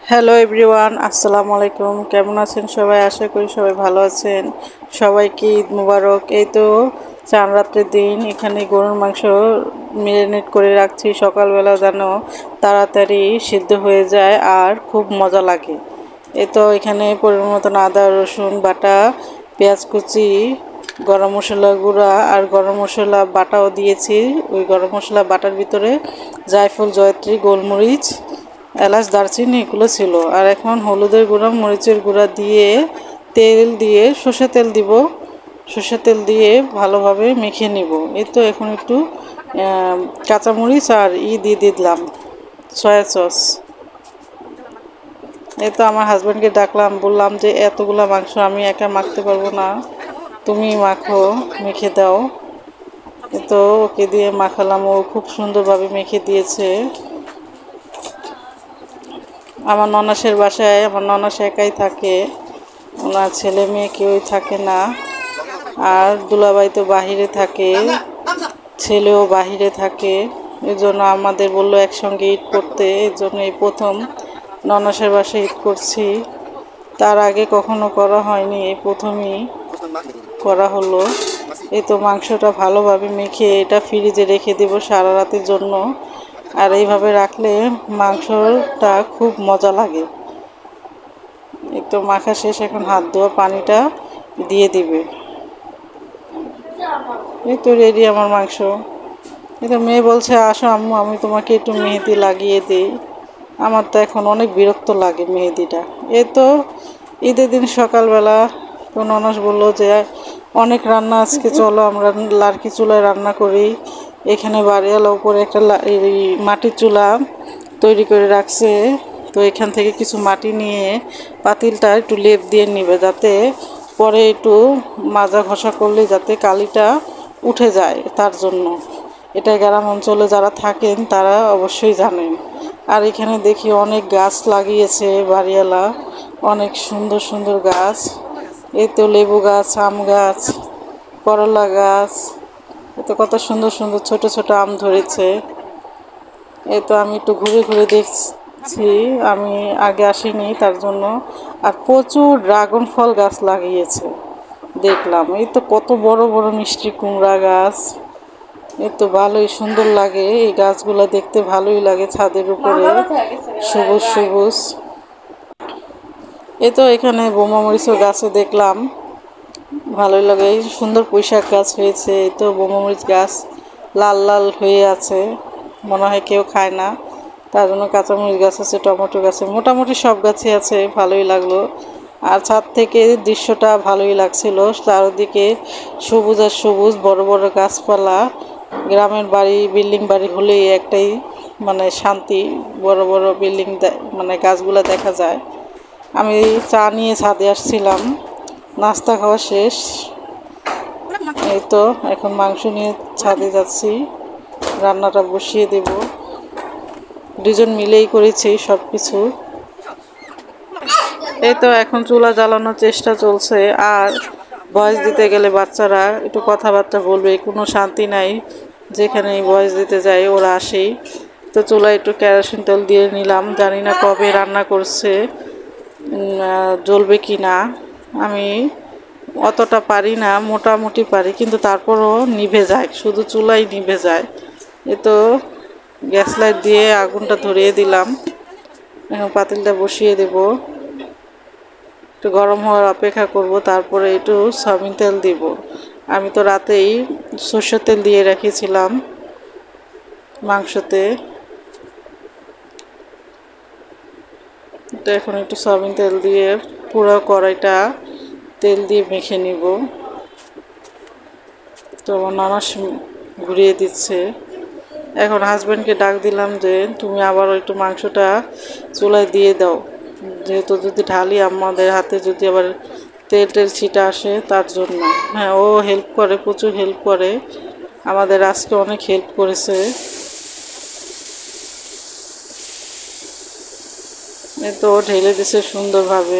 Hello everyone, আসসালামু আলাইকুম। কেমন আছেন সবাই? আশা করি সবাই ভালো আছেন। সবাইকে ঈদ মুবারক। এই তো চার রাত্রের দিন এখানে গরুর মাংস ম্যারিনেট করে রাখছি, সকালবেলা যেন তাড়াতাড়ি সিদ্ধ হয়ে যায় আর খুব মজা লাগে। এই তো এখানে পরিমাণ মতন আদা রসুন বাটা, পেঁয়াজ কুচি, গরম মশলা গুঁড়া আর গরম মশলা বাটাও দিয়েছি। ওই গরম মশলা বাটার ভিতরে জায়ফল, জয়ত্রী, গোলমরিচ, এলাচ, দারচিনি এগুলো ছিল। আর এখন হলুদের গুঁড়া, মরিচের গুঁড়া দিয়ে তেল দিয়ে সর্ষের তেল দিব, সর্ষের তেল দিয়ে ভালোভাবে মেখে নিব। এই তো এখন একটু কাঁচামরিচ আর দিয়ে দিলাম সয়া সস। এই তো আমার হাজব্যান্ডকে ডাকলাম, বললাম যে এতগুলা মাংস আমি একা মাখতে পারবো না, তুমি মাখো, মেখে দাও। তো ওকে দিয়ে মাখালাম, ও খুব সুন্দরভাবে মেখে দিয়েছে। আমার ননাসের বাসায় আমার ননাস একাই থাকে, ওনার ছেলে মেয়ে কেউই থাকে না। আর দুলাভাই তো বাহিরে থাকে, ছেলেও বাহিরে থাকে। এই জন্য আমাদের বললো একসঙ্গে ঈদ করতে, এই জন্য এই প্রথম ননাসের বাসায় ঈদ করছি। তার আগে কখনো করা হয়নি, এই প্রথমই করা হলো। এই তো মাংসটা ভালোভাবে মেখে এটা ফ্রিজে রেখে দেব সারা রাতের জন্য। আর এইভাবে রাখলে মাংসটা খুব মজা লাগে। এই তো মাখা শেষ, এখন হাত ধোয়া পানিটা দিয়ে দিবে। এই তো রেডি আমার মাংস। এই তো মেয়ে বলছে, আসো আম্মু আমি তোমাকে একটু মেহেদি লাগিয়ে দিই। আমার তো এখন অনেক বিরক্ত লাগে মেহেদিটা। এই তো ঈদের দিন সকালবেলা তো ননস বললো যে অনেক রান্না আজকে, চলো আমরা লার্কি চুলায় রান্না করি। এখানে বাড়িওয়ালা উপরে একটা মাটির চুলা তৈরি করে রাখছে। তো এখান থেকে কিছু মাটি নিয়ে পাতিলটা একটু লেপ দিয়ে নিবে, যাতে পরে একটু মাজা ঘষা করলে যাতে কালিটা উঠে যায়, তার জন্য। এটা গ্রাম অঞ্চলে যারা থাকেন তারা অবশ্যই জানেন। আর এখানে দেখি অনেক গাছ লাগিয়েছে বাড়িওয়ালা, অনেক সুন্দর সুন্দর গাছ। এই তো লেবু গাছ, আম গাছ, করলা গাছ, এত কত সুন্দর সুন্দর ছোট ছোট আম ধরেছে। এই তো আমি একটু ঘুরে ঘুরে দেখছি, আমি আগে আসিনি তার জন্য। আর প্রচুর ড্রাগন ফল গাছ লাগিয়েছে দেখলাম। এই তো কত বড় বড় মিষ্টি কুমড়া গাছ। এই তো ভালোই সুন্দর লাগে, এই গাছগুলো দেখতে ভালোই লাগে ছাদের উপরে সবুজ সবুজ। এই তো এখানে বোমা মরিচের গাছও দেখলাম, ভালোই লাগে। এই সুন্দর পুঁইশাক গাছ হয়েছে। এই তো বোমা মরিচ গাছ লাল লাল হয়ে আছে, মনে হয় কেউ খায় না, তার জন্য কাঁচামরিচ গাছ আছে, টমেটো গাছে, মোটামুটি সব গাছই আছে, ভালোই লাগলো। আর ছাদ থেকে দৃশ্যটা ভালোই লাগছিল, চারদিকে সবুজ আর সবুজ, বড় বড় গাছপালা। গ্রামের বাড়ি, বিল্ডিং বাড়ি হলেই একটাই মানে শান্তি, বড় বড় বিল্ডিং মানে গাছগুলো দেখা যায়। আমি চা নিয়ে ছাদে আসছিলাম, নাস্তা খাওয়া শেষ। এই তো এখন মাংস নিয়ে ছাদে যাচ্ছি, রান্নাটা বসিয়ে দেব। দুজন মিলেই করেছি সব কিছু। এই তো এখন চুলা জ্বালানোর চেষ্টা চলছে। আর ভয়েস দিতে গেলে বাচ্চারা একটু কথাবার্তা বলবে, কোনো শান্তি নাই। যেখানেই ভয়েস দিতে যাই ওরা আসেই। তো চুলায় একটু কেরোসিন তেল দিয়ে নিলাম, জানি না কবে রান্না করছে, জ্বলবে কি না। আমি অতটা পারি না, মোটামুটি পারি, কিন্তু তারপরও নিভে যায়, শুধু চুলাই নিভে যায়। এ তো গ্যাস লাইট দিয়ে আগুনটা ধরিয়ে দিলাম, এখন পাতিলটা বসিয়ে দেব, একটু গরম হওয়ার অপেক্ষা করব, তারপরে একটু সয়াবিন তেল দিব। আমি তো রাতেই সর্ষের তেল দিয়ে রেখেছিলাম মাংসতে। তো এখন একটু সয়াবিন তেল দিয়ে পুরো কড়াইটা তেল দিয়ে মেখে নিব। তো আমার ননাস ঘুরিয়ে দিচ্ছে। এখন হাজব্যান্ডকে ডাক দিলাম যে তুমি আবার একটু মাংসটা চুলায় দিয়ে দাও, যেহেতু যদি ঢালি আমাদের হাতে যদি আবার তেল টেল ছিটা আসে, তার জন্য। হ্যাঁ, ও হেল্প করে, প্রচুর হেল্প করে, আমাদের আজকে অনেক হেল্প করেছে। এই তো ঢেলে দিছে সুন্দরভাবে।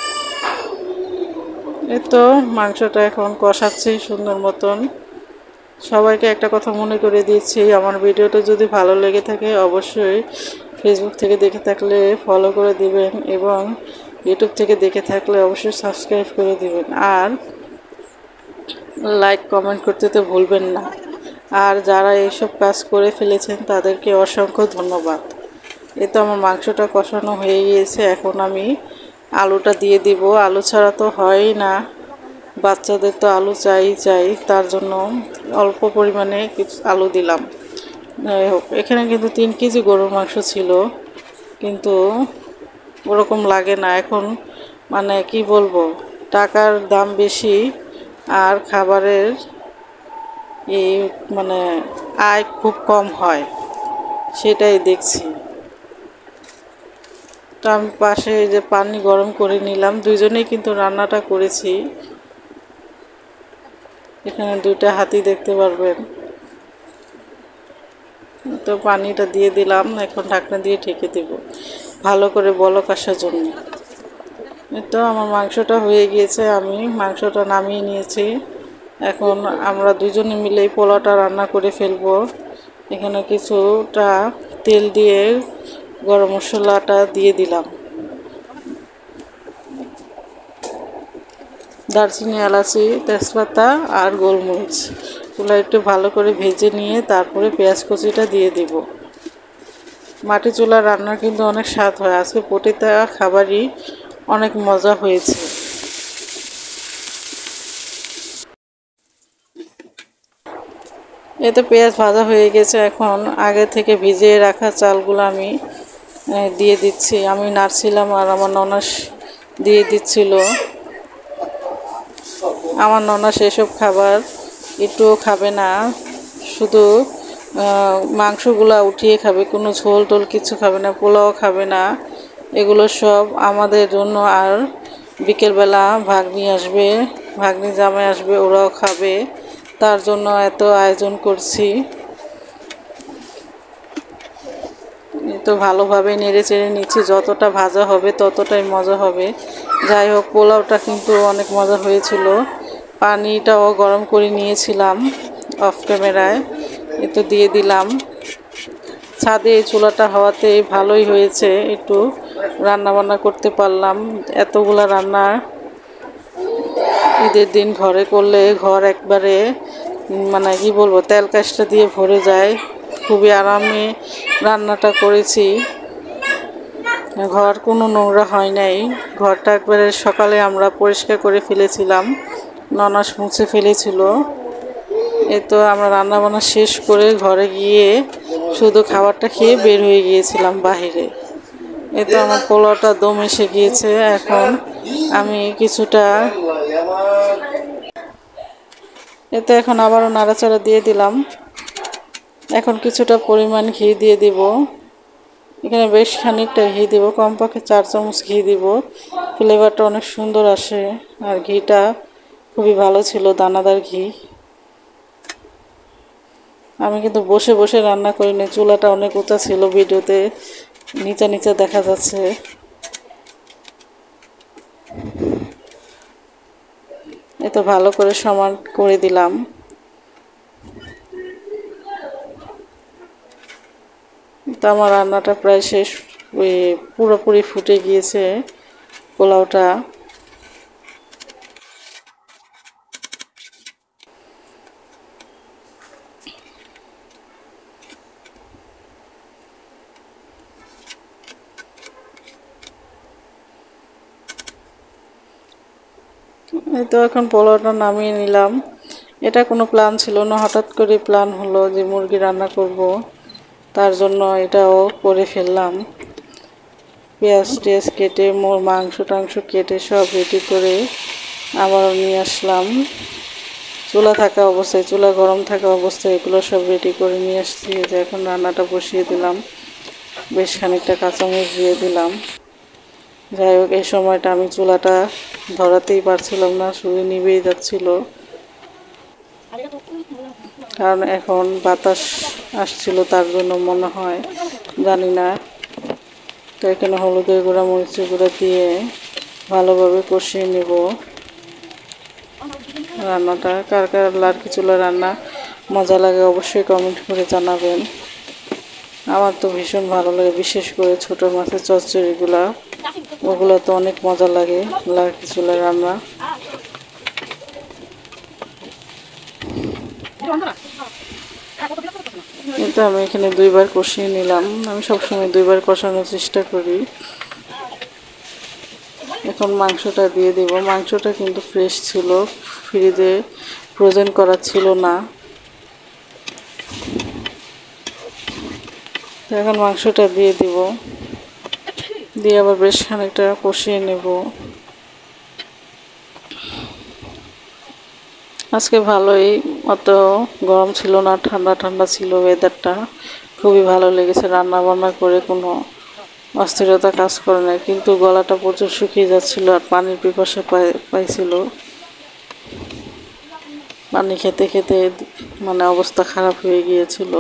এই তো মাংসটা এখন কষাচ্ছি সুন্দর মতন। সবাইকে একটা কথা মনে করে দিচ্ছি, আমার ভিডিওটা যদি ভালো লেগে থাকে অবশ্যই ফেসবুক থেকে দেখে থাকলে ফলো করে দিবেন এবং ইউটিউব থেকে দেখে থাকলে অবশ্যই সাবস্ক্রাইব করে দিবেন আর লাইক কমেন্ট করতে তো ভুলবেন না। আর যারা এইসব কাজ করে ফেলেছেন তাদেরকে অসংখ্য ধন্যবাদ। এই তো আমার মাংসটা কষানো হয়ে গিয়েছে, এখন আমি আলুটা দিয়ে দিব। আলু ছাড়া তো হয়ই না, বাচ্চাদের তো আলু চাই, তার জন্য অল্প পরিমাণে কিছু আলু দিলাম। যাই হোক, এখানে কিন্তু 3 কেজি গরুর মাংস ছিল, কিন্তু ওরকম লাগে না এখন। মানে কি বলবো, টাকার দাম বেশি আর খাবারের এই মানে আয় খুব কম হয়, সেটাই দেখছি। তো আমি পাশে যে পানি গরম করে নিলাম, দুইজনেই কিন্তু রান্নাটা করেছি। এখানে 2টা হাতি দেখতে পারবেন। তো পানিটা দিয়ে দিলাম, এখন ঢাকনা দিয়ে ঢেকে দেব ভালো করে বলক আসার জন্য। তো আমার মাংসটা হয়ে গিয়েছে, আমি মাংসটা নামিয়ে নিয়েছি। এখন আমরা দুজনে মিলে পোলাওটা রান্না করে ফেলবো। এখানে কিছুটা তেল দিয়ে গরম মশলাটা দিয়ে দিলাম, দারচিনি, এলাচি, তেজপাতা আর গোলমরিচ এগুলো একটু ভালো করে ভেজে নিয়ে তারপরে পেঁয়াজ কুচিটা দিয়ে দিব। মাটি চুলার রান্না কিন্তু অনেক স্বাদ হয়, আজকে প্রতিটা খাবারই অনেক মজা হয়েছে। এতে পেঁয়াজ ভাজা হয়ে গেছে, এখন আগে থেকে ভিজিয়ে রাখা চালগুলো আমি দিয়ে দিচ্ছি। আমি নাড়ছিলাম আর আমার ননাস দিয়ে দিচ্ছিল। আমার ননাস এসব খাবার একটুও খাবে না, শুধু মাংসগুলা উঠিয়ে খাবে, কোনো ঝোল টোল কিছু খাবে না, পোলাও খাবে না। এগুলো সব আমাদের জন্য। আর বিকেলবেলা ভাগ্নি আসবে, ভাগ্নি জামাই আসবে, ওরাও খাবে, তার জন্য এত আয়োজন করছি। তো ভালোভাবে নেড়ে চেড়ে নিচ্ছি, যতটা ভাজা হবে ততটাই মজা হবে। যাই হোক, পোলাওটা কিন্তু অনেক মজা হয়েছিল। পানিটাও গরম করে নিয়েছিলাম অফ ক্যামেরায়, তো দিয়ে দিলাম। ছাদে এই চুলাটা হওয়াতে ভালোই হয়েছে, একটু রান্না বান্না করতে পারলাম। এতগুলা রান্না ঈদের দিন ঘরে করলে ঘর একবারে মানে কি বলবো, তেল কাজটা দিয়ে ভরে যায়। খুবই আরামে রান্নাটা করেছি, ঘর কোনো নোংরা হয় নাই। ঘরটা একবারে সকালে আমরা পরিষ্কার করে ফেলেছিলাম, ননাস মুছে ফেলেছিল। এই তো আমরা রান্না বান্না শেষ করে ঘরে গিয়ে শুধু খাবারটা খেয়ে বের হয়ে গিয়েছিলাম বাহিরে। এই তো আমার পোলাওটা দম এসে গিয়েছে, এখন আমি কিছুটা এতে এখন আবারও নাড়াচাড়া দিয়ে দিলাম। এখন কিছুটা পরিমাণ ঘি দিয়ে দিব, এখানে বেশ খানিকটা ঘি দিব, কমপক্ষে 4 চামচ ঘি দিব, ফ্লেভারটা অনেক সুন্দর আসে। আর ঘিটা খুবই ভালো ছিল, দানাদার ঘি। আমি কিন্তু বসে বসে রান্না করিনি, চুলাটা অনেক উঁচা ছিল, ভিডিওতে নিচা নিচা দেখা যাচ্ছে। এত ভালো করে সমান করে দিলাম। তো আমার রান্নাটা প্রায় শেষ, পুরোপুরি ফুটে গিয়েছে পোলাওটা। এই তো এখন পোলাওটা নামিয়ে নিলাম। এটা কোনো প্ল্যান ছিল না, হঠাৎ করে প্ল্যান হলো যে মুরগি রান্না করব, তার জন্য এটাও করে ফেললাম। পেঁয়াজ টেয়াজ কেটে মাংস টাংস কেটে সব রেডি করে আবারও নিয়ে আসলাম। চুলা গরম থাকা অবস্থায় এগুলো সব রেডি করে নিয়ে আসছি। যে এখন রান্নাটা বসিয়ে দিলাম, বেশ খানিকটা কাঁচামরিচ দিয়ে দিলাম। যাই হোক, এই সময়টা আমি চুলাটা ধরাতেই পারছিলাম না, শুধু নিভেই যাচ্ছিল, কারণ এখন বাতাস আসছিল, তার জন্য মনে হয়, জানি না। তো এখানে হলুদের গুঁড়া, মরিচের গুঁড়া দিয়ে ভালোভাবে কষিয়ে নেব রান্নাটা। কার কার লার্কি চুলা রান্না মজা লাগে অবশ্যই কমেন্ট করে জানাবেন। আমার তো ভীষণ ভালো লাগে, বিশেষ করে ছোট মাছের চচ্চড়িগুলা, ওগুলো তো অনেক মজা লাগে লার্কি চুলা রান্না। কিন্তু আমি এখানে 2বার কষিয়ে নিলাম, আমি সবসময় 2বার কষানোর চেষ্টা করি। এখন মাংসটা দিয়ে দিব। মাংসটা কিন্তু ফ্রেশ ছিল, ফ্রিজে ফ্রোজেন করা ছিল না। এখন মাংসটা দিয়ে দিব, দিয়ে আবার বেশ খানিকটা কষিয়ে নেব। আজকে ভালোই, অত গরম ছিল না, ঠান্ডা ঠান্ডা ছিল ওয়েদারটা, খুবই ভালো লেগেছে। রান্না বান্না করে কোনো অস্থিরতা কাজ করে না, কিন্তু গলাটা প্রচুর শুকিয়ে যাচ্ছিল আর পানির পিপাসা পাইছিল। পানি খেতে খেতে মানে অবস্থা খারাপ হয়ে গিয়েছিল।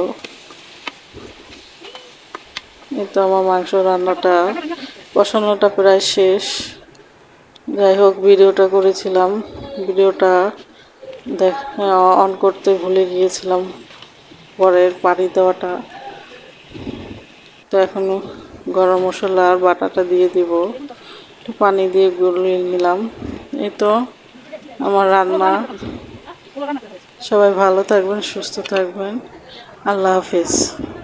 কিন্তু আমার মাংস রান্নাটা কষানোটা প্রায় শেষ। যাই হোক, ভিডিওটা করেছিলাম, ভিডিওটা অন করতে ভুলে গিয়েছিলাম, পরের পানি দেওয়াটা। তো এখন গরম মশলা আর বাটাটা দিয়ে দিব, একটু পানি দিয়ে গুলিয়ে নিলাম। এই তো আমার রান্না। সবাই ভালো থাকবেন, সুস্থ থাকবেন। আল্লাহ হাফেজ।